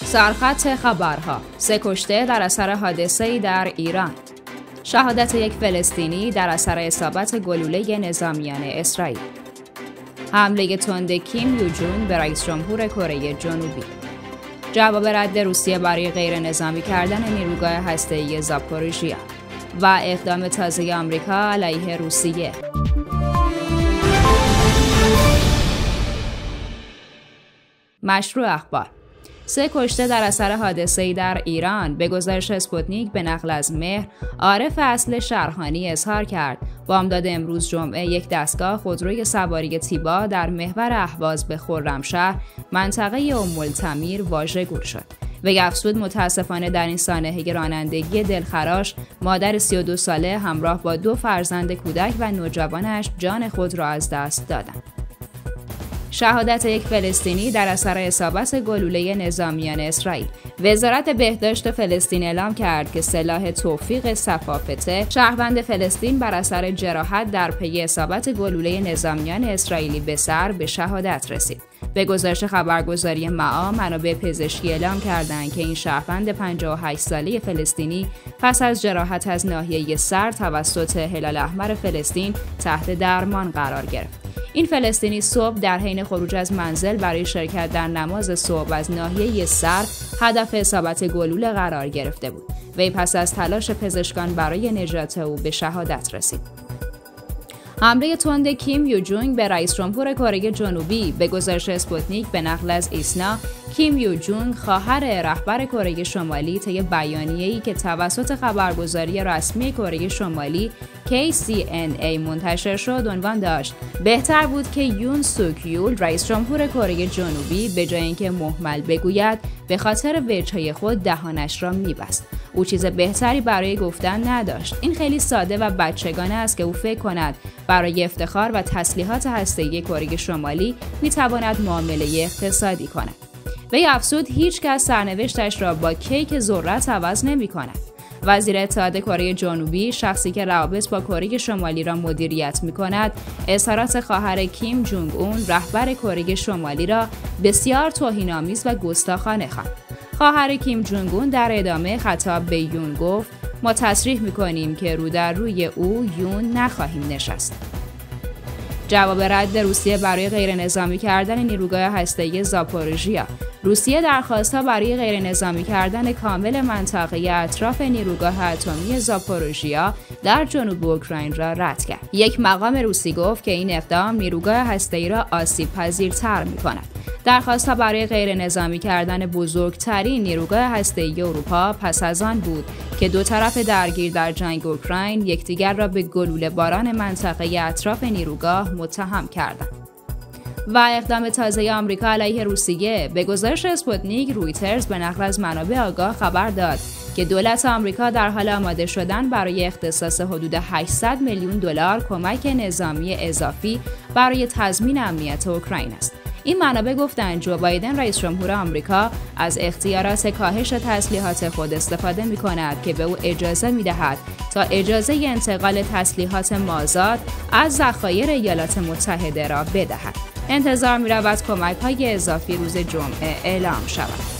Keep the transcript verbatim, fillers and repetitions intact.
سرخط خبرها: سه کشته در اثر حادثه‌ای در ایران. شهادت یک فلسطینی در اثر اصابت گلوله نظامیان اسرائیل. حمله تند کیم یو جونگ به رئیس جمهور کره جنوبی. جواب رد روسیه برای غیر نظامی کردن نیروگاه هسته‌ای زاپوریژیا و اقدام تازه آمریکا علیه روسیه. مشروع اخبار: سه کشته در اثر حادثه‌ای در ایران. به گزارش اسپوتنیک به نقل از مهر، عارف اصل شرحانی اظهار کرد بامداد امروز جمعه یک دستگاه خودروی سواری تیبا در محور اهواز به خرمشهر منطقه ام التمیر واژگون شد. وی افزود متاسفانه در این سانحه رانندگی دلخراش مادر سی و دو ساله همراه با دو فرزند کودک و نوجوانش جان خود را از دست دادند. شهادت یک فلسطینی در اثر اصابت گلوله نظامیان اسرائیل. وزارت بهداشت فلسطین اعلام کرد که سلاح توفیق صفافته، شهروند فلسطین، بر اثر جراحت در پی اصابت گلوله نظامیان اسرائیلی به سر به شهادت رسید. به گزارش خبرگزاری معا، منابع پزشکی اعلام کردند که این شهروند پنجاه و هشت ساله فلسطینی پس از جراحت از ناحیه سر توسط هلال احمر فلسطین تحت درمان قرار گرفت. این فلسطینی صبح در حین خروج از منزل برای شرکت در نماز صبح از ناحیه سر هدف اصابت گلوله قرار گرفته بود. وی پس از تلاش پزشکان برای نجات او به شهادت رسید. حمله تند کیم یو جونگ به رئیس جمهور کره جنوبی. به گزارش اسپوتنیک به نقل از ایسنا، کیم یو جونگ خواهر رهبر کره شمالی طی بیانیه‌ای که توسط خبرگزاری رسمی کره شمالی کی سی ان ای منتشر شد عنوان داشت: بهتر بود که یون سوک یول، رئیس جمهور کره جنوبی، به جای اینکه مهمل بگوید به خاطر وجه‌های خود دهانش را می‌بست. او چیز بهتری برای گفتن نداشت. این خیلی ساده و بچگانه است که او فکر کند برای افتخار و تسلیحات هسته‌ای کره شمالی می‌تواند معامله اقتصادی کند. وی افزود هیچ کس سرنوشتش را با کیک ذرت عوض نمی‌کند. وزیر اتحاد کره جنوبی، شخصی که روابط با کره شمالی را مدیریت می‌کند، اظهارات خواهر کیم جونگ اون، رهبر کره شمالی، را بسیار توهین‌آمیز و گستاخانه خواند. خواهر کیم جونگ اون در ادامه خطاب به یون گفت: ما تصریح می‌کنیم که رو در روی او یون نخواهیم نشست. جواب رد روسیه برای غیر نظامی کردن نیروگاه هسته‌ای زاپوریژیا. روسیه درخواست‌ها برای غیر نظامی کردن کامل منطقه اطراف نیروگاه اتمی زاپوریژیا در جنوب اوکراین را رد کرد. یک مقام روسی گفت که این اقدام نیروگاه هسته‌ای را آسیب‌پذیرتر می‌کند. درخواست‌ها برای غیر نظامی کردن بزرگترین نیروگاه هسته‌ای اروپا پس از آن بود که دو طرف درگیر در جنگ اوکراین یکدیگر را به گلوله باران منطقه اطراف نیروگاه متهم کردند. و اقدام تازه آمریکا علیه روسیه. به گزارش اسپوتنیک، رویترز به نقل از منابع آگاه خبر داد که دولت آمریکا در حال آماده شدن برای اختصاص حدود هشتصد میلیون دلار کمک نظامی اضافی برای تضمین امنیت اوکراین است. این منابع گفتند جو بایدن، رئیس جمهور آمریکا، از اختیارات کاهش تسلیحات خود استفاده می‌کند که به او اجازه می‌دهد تا اجازه انتقال تسلیحات مازاد از ذخایر ایالات متحده را بدهد. انتظار می‌رود کمک‌های اضافی روز جمعه اعلام شود.